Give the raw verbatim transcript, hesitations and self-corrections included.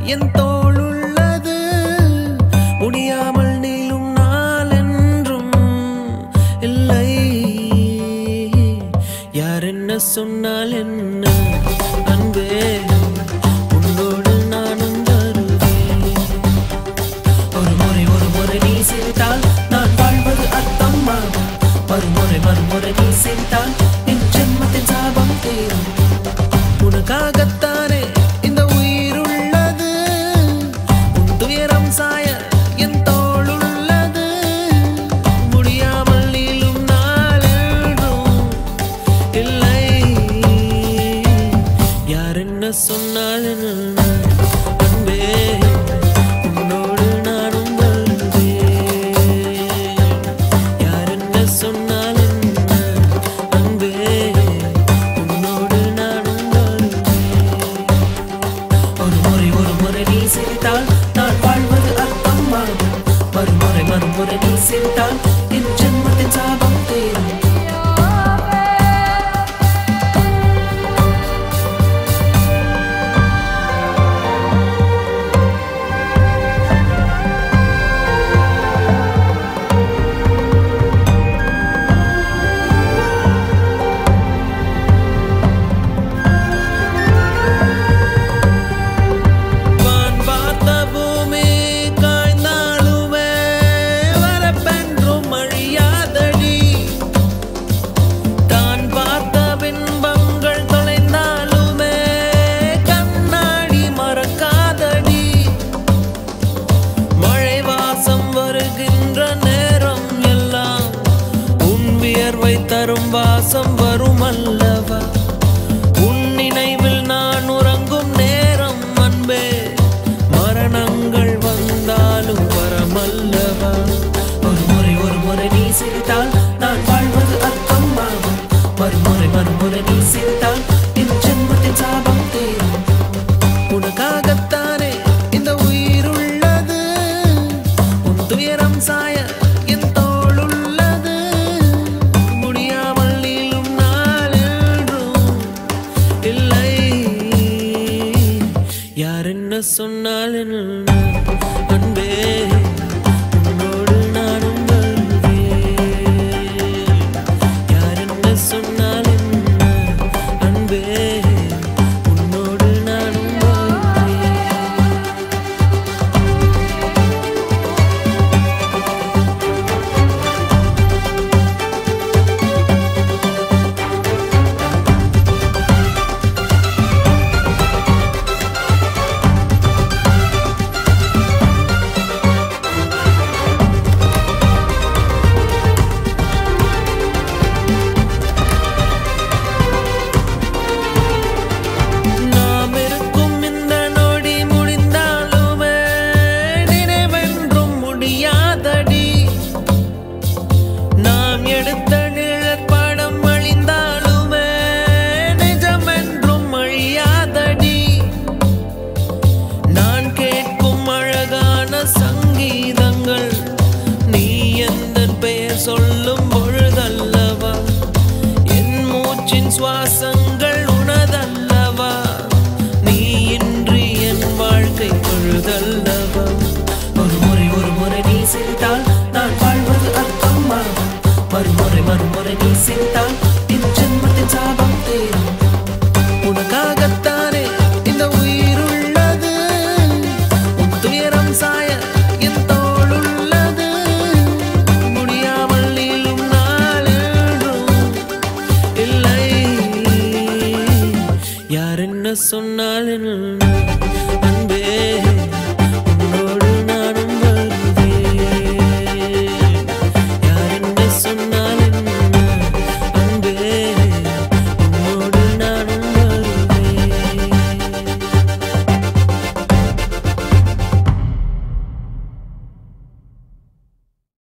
என் தோளுள்ளது முடியாமல் நீளும் நாள் என்றும் இல்லை. யார் என்ன சொன்னால் என்ன அன்பே, உன்னோடு நானும் வருவேன். ஒரு முறை ஒரு முறை நீ சிரித்தால் நான் வாழ்வது அர்த்தமாகும். மறுமுறை மறுமுறை நீ சிரித்தால் என் ஜென்மத்தின் சாபம் தீரும். உனக்காகத்தானே இந்த உயிர் உள்ளது, உன் துயரம் சாய என் தோள் உள்ளது. முடியாமல் நீளும் நாள் என்றும் இல்லை. யார் என்ன சொன்னால் என்ன அன்பே, உன்னோடு நானும் வருவேன். யார் என்ன சொன்னால் என்ன அன்பே, உன்னோடு நானும் வருவேன். ஒரு முறை ஒரு முறை நீ சிரித்தால் நான் வாழ்வது அர்த்தமாகும். மறுமுறை மறுமுறை நீ சிரித்தால் என் ஜென்மத்தின் சாபம் தீரும். தரும் வாசம் வரும் அல்லவா, உன் நினைவில் நான் உறங்கும் நேரம் அன்பே. மரணங்கள் வந்தாலும் வரமல்லவா. ஒரு முறை ஒரு முறை நீ சிரித்தால் நான் வாழ்வது அர்த்தமாகும். மறுமுறை மறுமுறை நீ சிரித்தால் என் ஜென்மத்தின் சாபம் தீரும். உனக்காகத்தானே இந்த உயிர் உள்ளது, உன் துயரம் சாய என் தோள் உள்ளது. யார் என்ன சொன்னால் என்ன அன்பே, உன்னோடு நானும் வருவேன். யார் என்ன சொன்னால் என்ன அன்பே, உன்னோடு நானும் வருவேன். சொல்லும் பொழுதல்லவா என் மூச்சின் சுவாசங்கள் உனதல்லவா. நீ இன்றி என் வாழ்க்கை பொழுதல்லவா. ஒரு முறை ஒரு முறை நீ சிரித்தால் நான் வாழ்வது அர்த்தமாகும். மறுமுறை மறுமுறை நீ சிரித்தால் என் ஜென்மத்தின் சாபம் தீரும். உனக்காகத்தானே இந்த உயிர் உள்ளது, உன் துயரம் சாய என் தோள் உள்ளது. முடியாமல் நீளும் நாள் என்றும் இல்லை. யார் என்ன சொன்னால் என்ன